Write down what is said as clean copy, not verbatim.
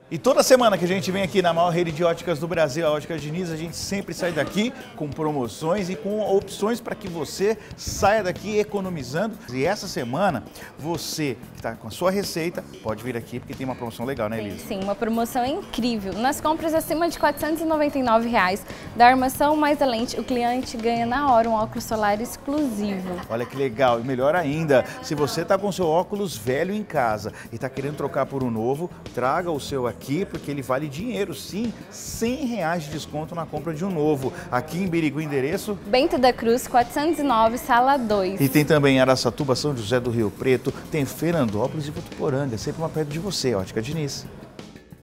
E toda semana que a gente vem aqui na maior rede de óticas do Brasil, a Óticas Diniz, a gente sempre sai daqui com promoções e com opções para que você saia daqui economizando. E essa semana, você que está com a sua receita, pode vir aqui porque tem uma promoção legal, né, Elisa? Sim, uma promoção incrível. Nas compras acima de R$ 499 da armação mais a lente, o cliente ganha na hora um óculos solar exclusivo. Olha que legal, e melhor ainda, se você está com seu óculos velho em casa e está querendo trocar por um novo, traga o seu aqui, porque ele vale dinheiro, sim, R$ 100 de desconto na compra de um novo. Aqui em Birigui, endereço? Bento da Cruz, 409, sala 2. E tem também Araçatuba, São José do Rio Preto, tem Fernandópolis e Votuporanga, sempre uma perto de você, Ótica Diniz.